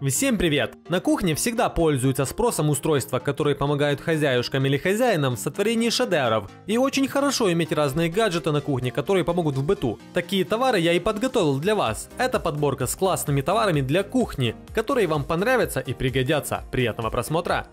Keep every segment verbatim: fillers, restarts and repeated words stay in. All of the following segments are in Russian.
Всем привет! На кухне всегда пользуются спросом устройства, которые помогают хозяюшкам или хозяинам в сотворении шедевров. И очень хорошо иметь разные гаджеты на кухне, которые помогут в быту. Такие товары я и подготовил для вас. Это подборка с классными товарами для кухни, которые вам понравятся и пригодятся. Приятного просмотра!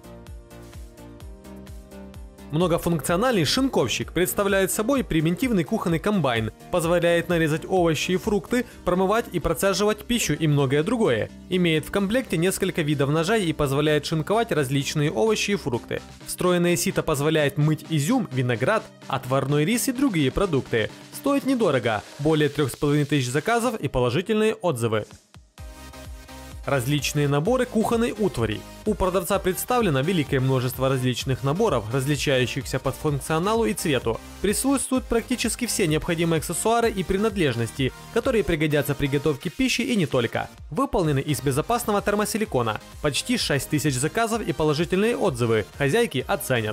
Многофункциональный шинковщик представляет собой примитивный кухонный комбайн, позволяет нарезать овощи и фрукты, промывать и процеживать пищу и многое другое. Имеет в комплекте несколько видов ножей и позволяет шинковать различные овощи и фрукты. Встроенное сито позволяет мыть изюм, виноград, отварной рис и другие продукты. Стоит недорого, более трёх с половиной тысяч заказов и положительные отзывы. Различные наборы кухонной утвари. У продавца представлено великое множество различных наборов, различающихся по функционалу и цвету. Присутствуют практически все необходимые аксессуары и принадлежности, которые пригодятся при готовке пищи и не только. Выполнены из безопасного термосиликона. Почти шесть тысяч заказов и положительные отзывы. Хозяйки оценят.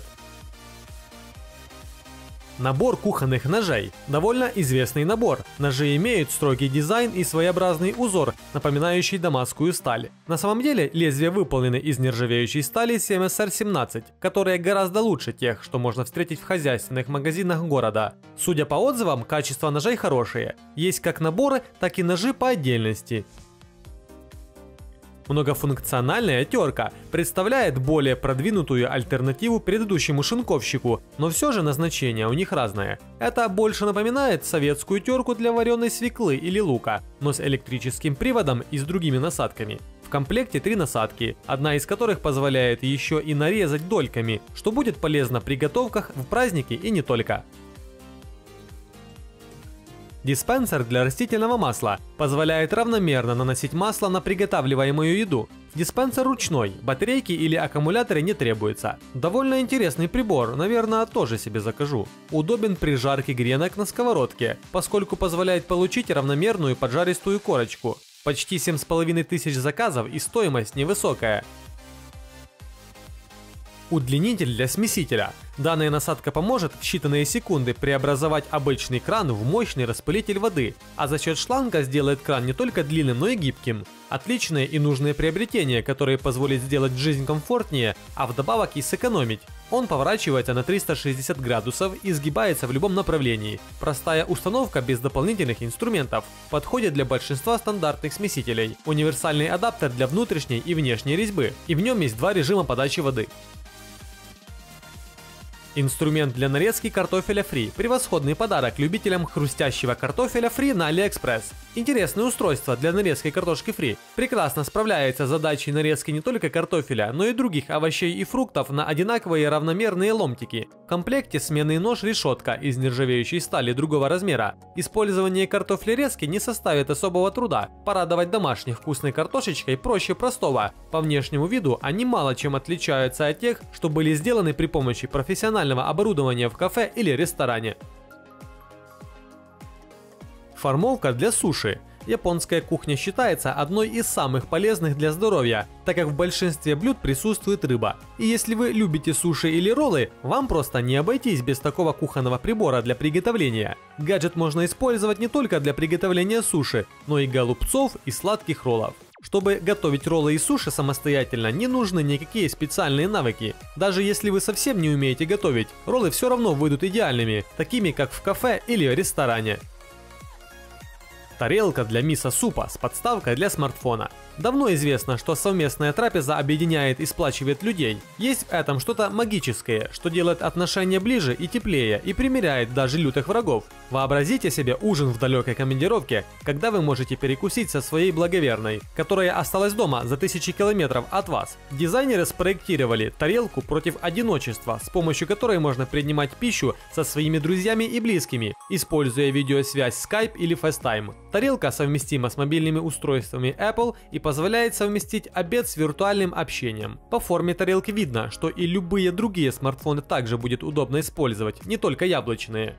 Набор кухонных ножей. Довольно известный набор. Ножи имеют строгий дизайн и своеобразный узор, напоминающий дамасскую сталь. На самом деле лезвия выполнены из нержавеющей стали семь эс эр семнадцать, которая гораздо лучше тех, что можно встретить в хозяйственных магазинах города. Судя по отзывам, качество ножей хорошее. Есть как наборы, так и ножи по отдельности. Многофункциональная терка представляет более продвинутую альтернативу предыдущему шинковщику, но все же назначение у них разное. Это больше напоминает советскую терку для вареной свеклы или лука, но с электрическим приводом и с другими насадками. В комплекте три насадки, одна из которых позволяет еще и нарезать дольками, что будет полезно при готовках в праздники и не только. Диспенсер для растительного масла позволяет равномерно наносить масло на приготавливаемую еду. Диспенсер ручной, батарейки или аккумуляторы не требуется. Довольно интересный прибор, наверное, тоже себе закажу. Удобен при жарке гренок на сковородке, поскольку позволяет получить равномерную поджаристую корочку. Почти семь с половиной тысяч заказов и стоимость невысокая. Удлинитель для смесителя. Данная насадка поможет в считанные секунды преобразовать обычный кран в мощный распылитель воды, а за счет шланга сделает кран не только длинным, но и гибким. Отличное и нужное приобретение, которое позволит сделать жизнь комфортнее, а вдобавок и сэкономить. Он поворачивается на триста шестьдесят градусов и сгибается в любом направлении. Простая установка без дополнительных инструментов. Подходит для большинства стандартных смесителей. Универсальный адаптер для внутренней и внешней резьбы. И в нем есть два режима подачи воды. Инструмент для нарезки картофеля фри. Превосходный подарок любителям хрустящего картофеля фри на AliExpress. Интересное устройство для нарезки картошки фри. Прекрасно справляется с задачей нарезки не только картофеля, но и других овощей и фруктов на одинаковые равномерные ломтики. В комплекте сменный нож-решетка из нержавеющей стали другого размера. Использование картофлерезки не составит особого труда. Порадовать домашних вкусной картошечкой проще простого. По внешнему виду они мало чем отличаются от тех, что были сделаны при помощи профессионального оборудования в кафе или ресторане. Формовка для суши. Японская кухня считается одной из самых полезных для здоровья, так как в большинстве блюд присутствует рыба. И если вы любите суши или роллы, вам просто не обойтись без такого кухонного прибора для приготовления. Гаджет можно использовать не только для приготовления суши, но и голубцов и сладких роллов. Чтобы готовить роллы и суши самостоятельно, не нужны никакие специальные навыки. Даже если вы совсем не умеете готовить, роллы все равно выйдут идеальными, такими как в кафе или ресторане. Тарелка для мисо-супа с подставкой для смартфона. Давно известно, что совместная трапеза объединяет и сплачивает людей. Есть в этом что-то магическое, что делает отношения ближе и теплее и примиряет даже лютых врагов. Вообразите себе ужин в далекой командировке, когда вы можете перекусить со своей благоверной, которая осталась дома за тысячи километров от вас. Дизайнеры спроектировали тарелку против одиночества, с помощью которой можно принимать пищу со своими друзьями и близкими, используя видеосвязь Skype или FaceTime. Тарелка совместима с мобильными устройствами Apple и позволяет совместить обед с виртуальным общением. По форме тарелки видно, что и любые другие смартфоны также будет удобно использовать, не только яблочные.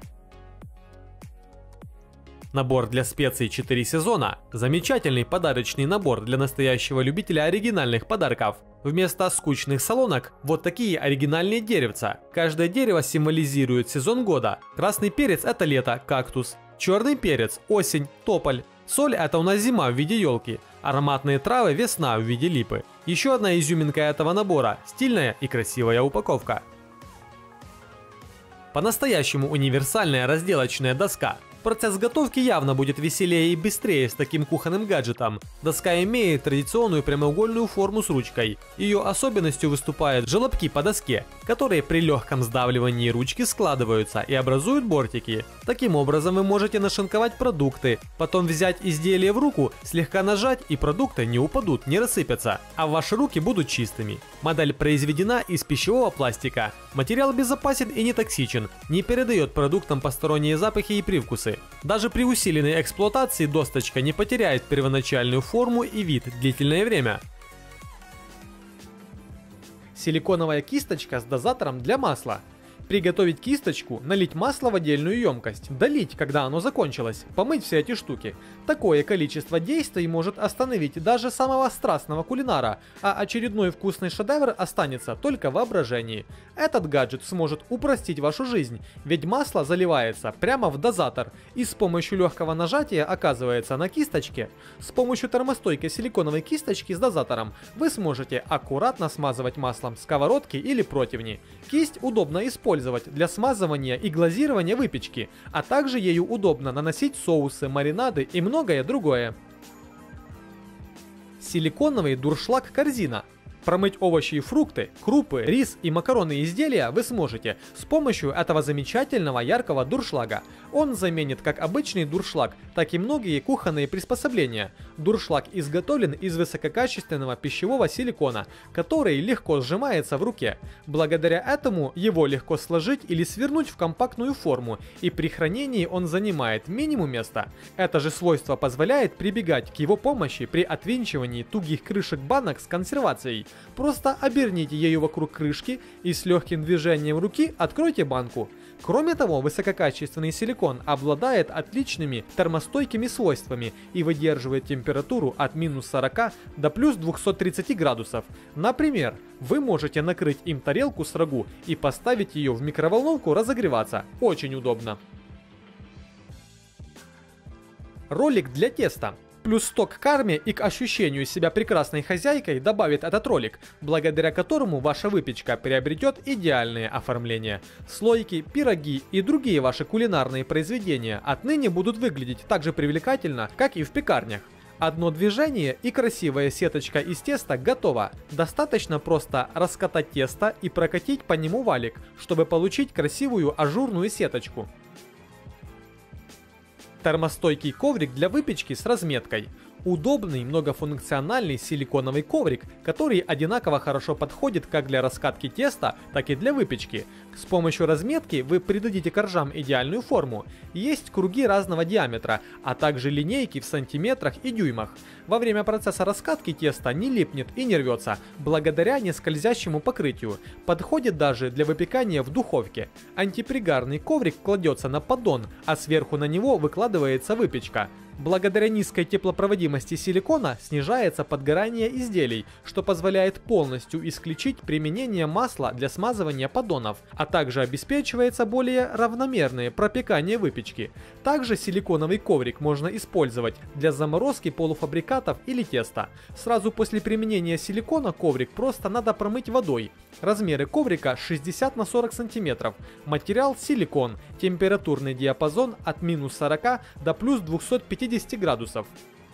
Набор для специй четыре сезона. Замечательный подарочный набор для настоящего любителя оригинальных подарков. Вместо скучных солонок вот такие оригинальные деревца. Каждое дерево символизирует сезон года. Красный перец – это лето, кактус. Черный перец – осень, тополь. Соль — это у нас зима в виде елки, ароматные травы — весна в виде липы. Еще одна изюминка этого набора – стильная и красивая упаковка. По-настоящему универсальная разделочная доска. Процесс готовки явно будет веселее и быстрее с таким кухонным гаджетом. Доска имеет традиционную прямоугольную форму с ручкой. Ее особенностью выступают желобки по доске, которые при легком сдавливании ручки складываются и образуют бортики. Таким образом вы можете нашинковать продукты, потом взять изделие в руку, слегка нажать, и продукты не упадут, не рассыпятся, а ваши руки будут чистыми. Модель произведена из пищевого пластика. Материал безопасен и не токсичен, не передает продуктам посторонние запахи и привкусы. Даже при усиленной эксплуатации досточка не потеряет первоначальную форму и вид длительное время. Силиконовая кисточка с дозатором для масла. Приготовить кисточку, налить масло в отдельную емкость, долить, когда оно закончилось, помыть все эти штуки. Такое количество действий может остановить даже самого страстного кулинара, а очередной вкусный шедевр останется только в воображении. Этот гаджет сможет упростить вашу жизнь, ведь масло заливается прямо в дозатор и с помощью легкого нажатия оказывается на кисточке. С помощью термостойкой силиконовой кисточки с дозатором вы сможете аккуратно смазывать маслом сковородки или противни. Кисть удобно использовать для смазывания и глазирования выпечки, а также ею удобно наносить соусы, маринады и многое другое. Силиконовый дуршлаг-корзина. Промыть овощи и фрукты, крупы, рис и макаронные изделия вы сможете с помощью этого замечательного яркого дуршлага. Он заменит как обычный дуршлаг, так и многие кухонные приспособления. Дуршлаг изготовлен из высококачественного пищевого силикона, который легко сжимается в руке. Благодаря этому его легко сложить или свернуть в компактную форму, и при хранении он занимает минимум места. Это же свойство позволяет прибегать к его помощи при отвинчивании тугих крышек банок с консервацией. Просто оберните ею вокруг крышки и с легким движением руки откройте банку. Кроме того, высококачественный силикон обладает отличными термостойкими свойствами и выдерживает температуру от минус сорока до плюс двухсот тридцати градусов. Например, вы можете накрыть им тарелку с рагу и поставить ее в микроволновку разогреваться. Очень удобно. Ролик для теста. Плюс сто к карме и к ощущению себя прекрасной хозяйкой добавит этот ролик, благодаря которому ваша выпечка приобретет идеальное оформление. Слойки, пироги и другие ваши кулинарные произведения отныне будут выглядеть так же привлекательно, как и в пекарнях. Одно движение и красивая сеточка из теста готова. Достаточно просто раскатать тесто и прокатить по нему валик, чтобы получить красивую ажурную сеточку. Термостойкий коврик для выпечки с разметкой. Удобный многофункциональный силиконовый коврик, который одинаково хорошо подходит как для раскатки теста, так и для выпечки. С помощью разметки вы придадите коржам идеальную форму. Есть круги разного диаметра, а также линейки в сантиметрах и дюймах. Во время процесса раскатки теста не липнет и не рвется, благодаря нескользящему покрытию. Подходит даже для выпекания в духовке. Антипригарный коврик кладется на поддон, а сверху на него выкладывается выпечка. Благодаря низкой теплопроводимости силикона снижается подгорание изделий, что позволяет полностью исключить применение масла для смазывания поддонов, а также обеспечивается более равномерное пропекание выпечки. Также силиконовый коврик можно использовать для заморозки полуфабрикатов или теста. Сразу после применения силикона коврик просто надо промыть водой. Размеры коврика шестьдесят на сорок сантиметров. Материал силикон. Температурный диапазон от минус сорока до плюс двухсот пятидесяти градусов.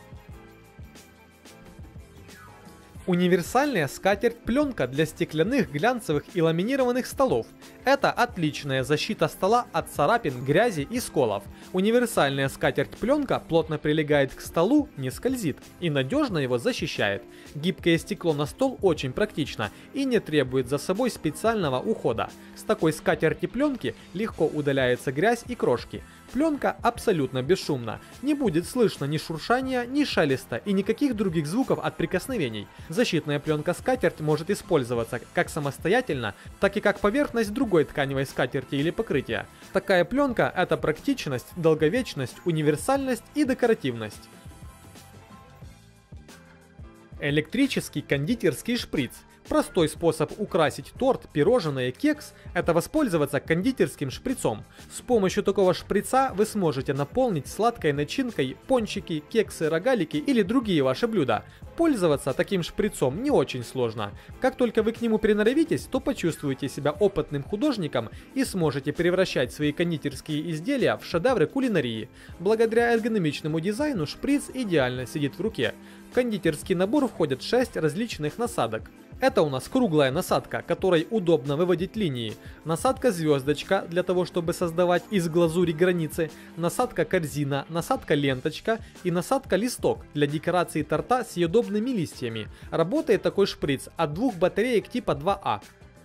Универсальная скатерть-пленка для стеклянных, глянцевых и ламинированных столов. Это отличная защита стола от царапин, грязи и сколов. Универсальная скатерть-пленка плотно прилегает к столу, не скользит и надежно его защищает. Гибкое стекло на стол очень практично и не требует за собой специального ухода. С такой скатерти-пленки легко удаляется грязь и крошки. Пленка абсолютно бесшумна, не будет слышно ни шуршания, ни шелеста и никаких других звуков от прикосновений. Защитная пленка скатерть может использоваться как самостоятельно, так и как поверхность другой тканевой скатерти или покрытия. Такая пленка – это практичность, долговечность, универсальность и декоративность. Электрический кондитерский шприц. Простой способ украсить торт, пирожное, кекс – это воспользоваться кондитерским шприцом. С помощью такого шприца вы сможете наполнить сладкой начинкой пончики, кексы, рогалики или другие ваши блюда. Пользоваться таким шприцом не очень сложно. Как только вы к нему приноровитесь, то почувствуете себя опытным художником и сможете превращать свои кондитерские изделия в шедевры кулинарии. Благодаря эргономичному дизайну шприц идеально сидит в руке. В кондитерский набор входят шесть различных насадок. Это у нас круглая насадка, которой удобно выводить линии, насадка звездочка для того, чтобы создавать из глазури границы, насадка корзина, насадка ленточка и насадка листок для декорации торта с съедобными листьями. Работает такой шприц от двух батареек типа два А.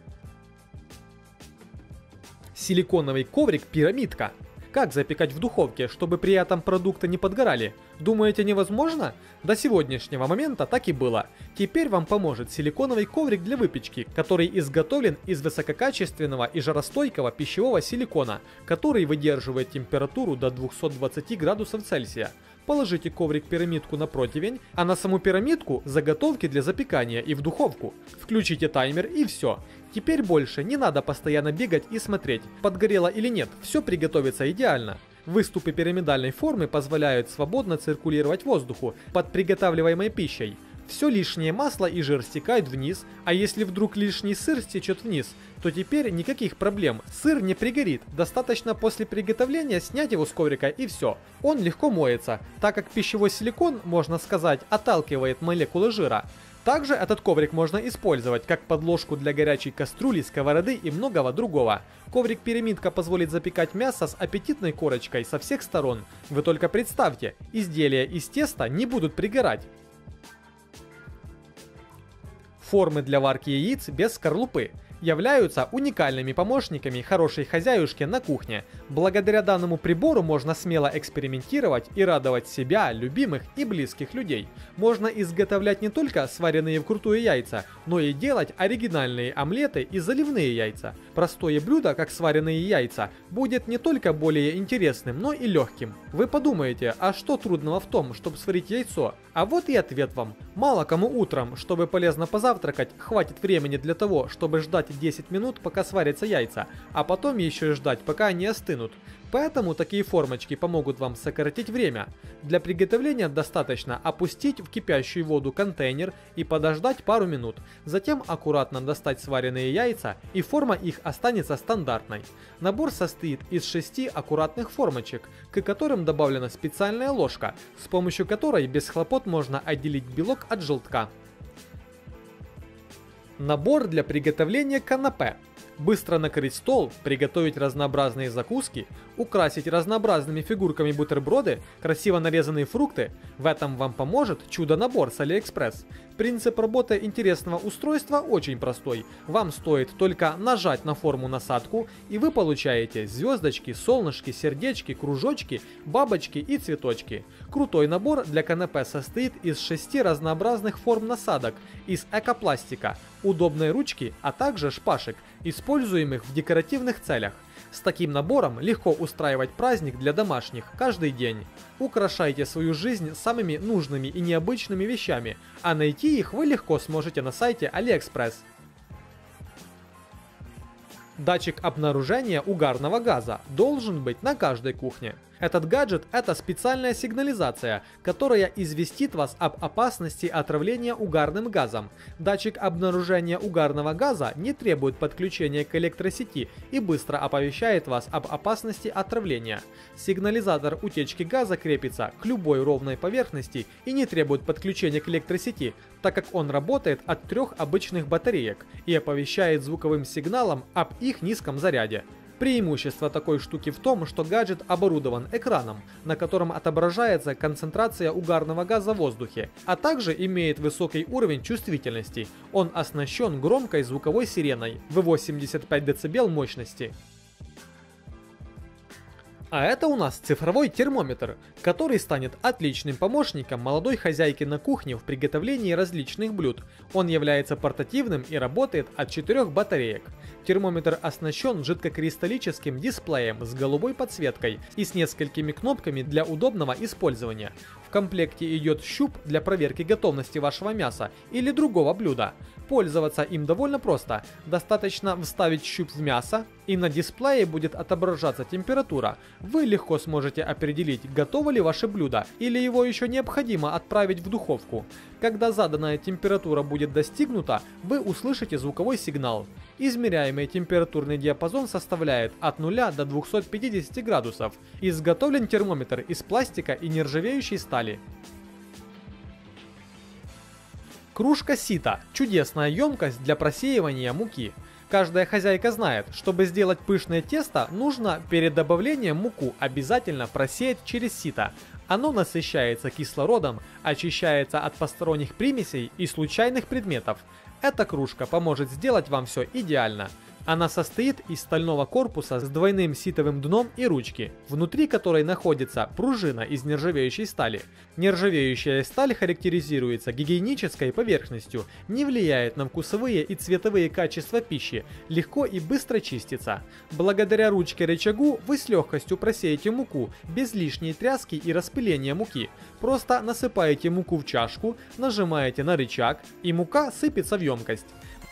Силиконовый коврик пирамидка. Как запекать в духовке, чтобы при этом продукты не подгорали? Думаете, невозможно? До сегодняшнего момента так и было. Теперь вам поможет силиконовый коврик для выпечки, который изготовлен из высококачественного и жаростойкого пищевого силикона, который выдерживает температуру до двухсот двадцати градусов Цельсия. Положите коврик-пирамидку на противень, а на саму пирамидку заготовки для запекания и в духовку. Включите таймер и все. Теперь больше не надо постоянно бегать и смотреть, подгорело или нет, все приготовится идеально. Выступы пирамидальной формы позволяют свободно циркулировать воздуху под приготавливаемой пищей. Все лишнее масло и жир стекают вниз, а если вдруг лишний сыр стечет вниз, то теперь никаких проблем, сыр не пригорит, достаточно после приготовления снять его с коврика и все. Он легко моется, так как пищевой силикон, можно сказать, отталкивает молекулы жира. Также этот коврик можно использовать как подложку для горячей кастрюли, сковороды и многого другого. Коврик-пирамидка позволит запекать мясо с аппетитной корочкой со всех сторон. Вы только представьте, изделия из теста не будут пригорать. Формы для варки яиц без скорлупы являются уникальными помощниками хорошей хозяюшки на кухне. Благодаря данному прибору можно смело экспериментировать и радовать себя, любимых и близких людей. Можно изготовлять не только сваренные вкрутую яйца, но и делать оригинальные омлеты и заливные яйца. Простое блюдо, как сваренные яйца, будет не только более интересным, но и легким. Вы подумаете, а что трудного в том, чтобы сварить яйцо? А вот и ответ вам. Мало кому утром, чтобы полезно позавтракать, хватит времени для того, чтобы ждать десять минут, пока сварятся яйца, а потом еще и ждать, пока они остынут. Поэтому такие формочки помогут вам сократить время. Для приготовления достаточно опустить в кипящую воду контейнер и подождать пару минут. Затем аккуратно достать сваренные яйца, и форма их останется стандартной. Набор состоит из шести аккуратных формочек, к которым добавлена специальная ложка, с помощью которой без хлопот можно отделить белок от желтка. Набор для приготовления канапе. Быстро накрыть стол, приготовить разнообразные закуски, украсить разнообразными фигурками бутерброды, красиво нарезанные фрукты. В этом вам поможет чудо-набор с AliExpress. Принцип работы интересного устройства очень простой. Вам стоит только нажать на форму насадку, и вы получаете звездочки, солнышки, сердечки, кружочки, бабочки и цветочки. Крутой набор для канапе состоит из шести разнообразных форм насадок из экопластика, удобной ручки, а также шпажек, используемых в декоративных целях. С таким набором легко устраивать праздник для домашних каждый день. Украшайте свою жизнь самыми нужными и необычными вещами, а найти их вы легко сможете на сайте AliExpress. Датчик обнаружения угарного газа должен быть на каждой кухне. Этот гаджет – это специальная сигнализация, которая известит вас об опасности отравления угарным газом. Датчик обнаружения угарного газа не требует подключения к электросети и быстро оповещает вас об опасности отравления. Сигнализатор утечки газа крепится к любой ровной поверхности и не требует подключения к электросети, так как он работает от трех обычных батареек и оповещает звуковым сигналом об их низком заряде. Преимущество такой штуки в том, что гаджет оборудован экраном, на котором отображается концентрация угарного газа в воздухе, а также имеет высокий уровень чувствительности. Он оснащен громкой звуковой сиреной в восемьдесят пять децибел мощности. А это у нас цифровой термометр, который станет отличным помощником молодой хозяйки на кухне в приготовлении различных блюд. Он является портативным и работает от четырех батареек. Термометр оснащен жидкокристаллическим дисплеем с голубой подсветкой и с несколькими кнопками для удобного использования. В комплекте идет щуп для проверки готовности вашего мяса или другого блюда. Пользоваться им довольно просто. Достаточно вставить щуп в мясо, и на дисплее будет отображаться температура. Вы легко сможете определить, готово ли ваше блюдо, или его еще необходимо отправить в духовку. Когда заданная температура будет достигнута, вы услышите звуковой сигнал. Измеряемый температурный диапазон составляет от нуля до двухсот пятидесяти градусов. Изготовлен термометр из пластика и нержавеющей стали. Кружка сито – чудесная емкость для просеивания муки. Каждая хозяйка знает, чтобы сделать пышное тесто, нужно перед добавлением муку обязательно просеять через сито. Оно насыщается кислородом, очищается от посторонних примесей и случайных предметов. Эта кружка поможет сделать вам все идеально. Она состоит из стального корпуса с двойным ситовым дном и ручки, внутри которой находится пружина из нержавеющей стали. Нержавеющая сталь характеризуется гигиенической поверхностью, не влияет на вкусовые и цветовые качества пищи, легко и быстро чистится. Благодаря ручке-рычагу вы с легкостью просеете муку, без лишней тряски и распыления муки. Просто насыпаете муку в чашку, нажимаете на рычаг, и мука сыпется в емкость.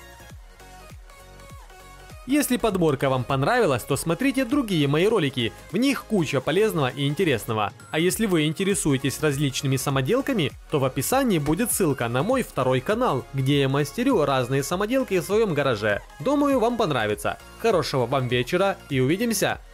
Если подборка вам понравилась, то смотрите другие мои ролики, в них куча полезного и интересного. А если вы интересуетесь различными самоделками, то в описании будет ссылка на мой второй канал, где я мастерю разные самоделки в своем гараже. Думаю, вам понравится. Хорошего вам вечера и увидимся!